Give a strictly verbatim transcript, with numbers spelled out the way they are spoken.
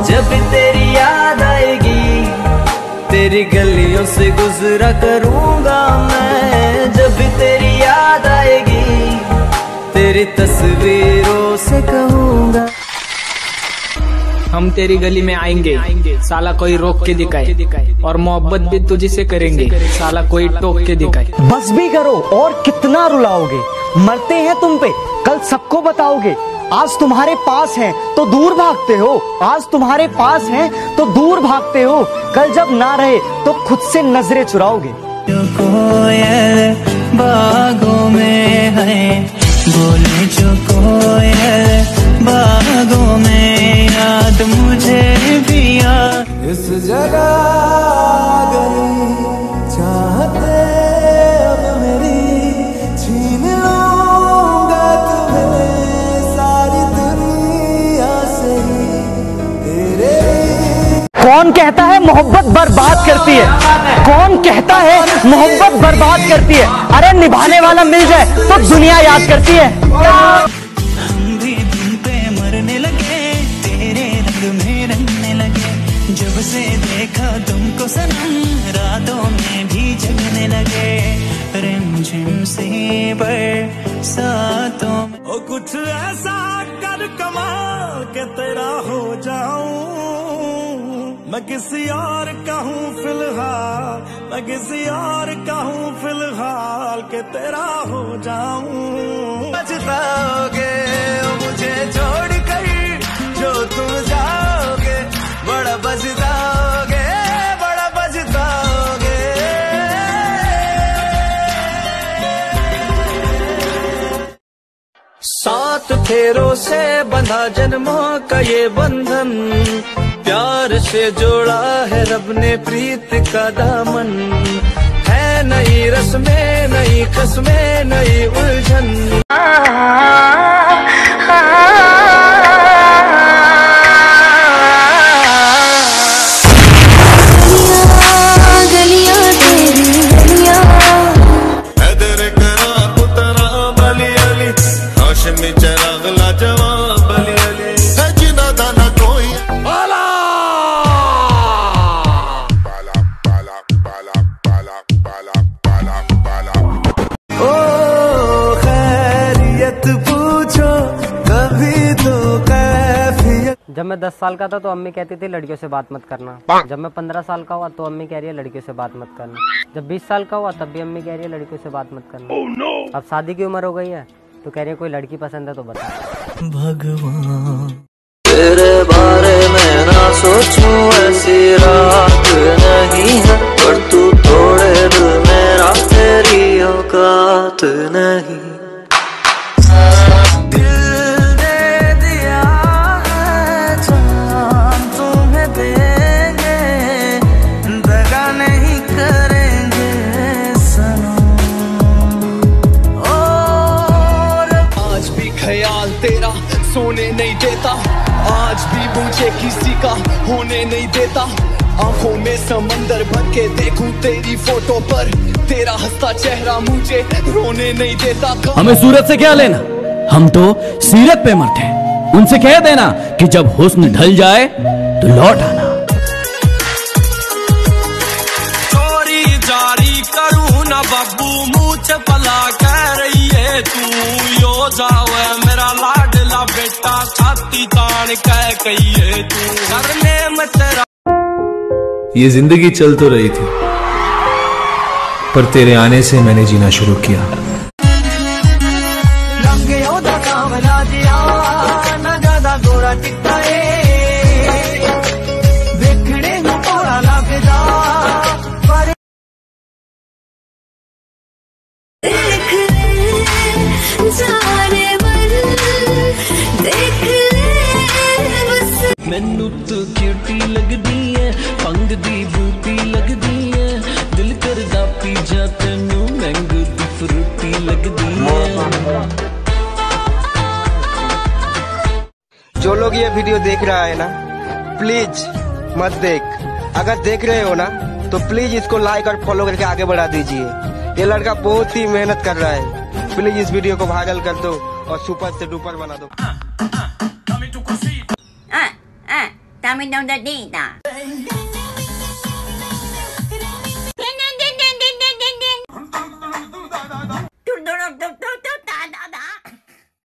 जब तेरी याद आएगी तेरी गलियों से गुजरा करूंगा मैं। जब तेरी याद आएगी तेरी तस्वीरों से कहूंगा। हम तेरी गली में आएंगे साला कोई रोक के दिखाए, और मोहब्बत भी तुझे से करेंगे साला कोई टोक के दिखाए। बस भी करो और कितना रुलाओगे, मरते हैं तुम पे कल सबको बताओगे। आज तुम्हारे पास हैं तो दूर भागते हो, आज तुम्हारे पास हैं तो दूर भागते हो, कल जब ना रहे तो खुद से नजरें चुराओगे। जो कोयल बागों में है बोले, जो कोयल बागों में याद मुझे भी याद। इस जगह गई चाहते अब मेरी छीन लूंगा तुम्हें सारी दुनिया से तेरे। कौन कहता है मोहब्बत बर्बाद करती है, कौन कहता है मोहब्बत बर्बाद करती है। अरे निभाने वाला मिल जाए तो दुनिया याद करती है। हम भी तुम पे मरने लगे, तेरे रंग में रंगने लगे। जब से देखा तुमको सनम रातों में भी जगने लगे। रिमझिम से बरसातों में ओ कुछ ऐसा कर कमाल के तेरा हो जाऊं मैं। किसी और का हूँ फिलहाल, मैं किसी और का हूँ फिलहाल के तेरा हो जाऊं। बचताओगे मुझे छोड़ कर जो तुम जाओगे, बड़ा बचताओगे बड़ा बचताओगे। सात फेरों से बंधा जन्मों का ये बंधन, प्यार से जोड़ा है रब ने प्रीत का दामन। है नई रस्में नई कस्में नई उलझन। जब मैं दस साल का था तो अम्मी कहती थी लड़कियों से बात मत करना। जब मैं पंद्रह साल का हुआ तो अम्मी कह रही है लड़कियों से बात मत करना। जब बीस साल का हुआ तब भी अम्मी कह रही है लड़कियों से बात मत करना। oh, no. अब शादी की उम्र हो गई है तो कह रही है कोई लड़की पसंद है तो बता। भगवान तेरे बारे में ना सोचूं ऐसी रात नहीं है, पर तू तोड़े दिल मेरा तेरी औकात नहीं। तेरा सोने नहीं देता, आज भी मुझे किसी का होने नहीं देता। आंखों में समंदर भर के देखूं तेरी फोटो पर, तेरा हंसता चेहरा मुझे रोने नहीं देता। हमें सूरत से क्या लेना, हम तो सीरत पे मरते हैं। उनसे कह देना कि जब हुस्न ढल जाए तो लौट आना। चोरी जारी करूं ना बब्बू मुझे पला कह रही है तू। यो जावे मेरा लाडला बेटा छाती तान कह कहिए तू। करने में तेरा ये जिंदगी चल तो रही थी पर तेरे आने से मैंने जीना शुरू किया। मैनू तो क्यूटी लगदी है, पंग दी बूटी लगदी है, दिल करदा पी जा तेनू मैंगो दी फ्रूटी लगदी है। जो लोग ये वीडियो देख रहा है ना प्लीज मत देख। अगर देख रहे हो ना तो प्लीज इसको लाइक और फॉलो करके आगे बढ़ा दीजिए। ये लड़का बहुत ही मेहनत कर रहा है। प्लीज इस वीडियो को वायरल कर दो और सुपर से डुपर बना दो। Dammi da un dita.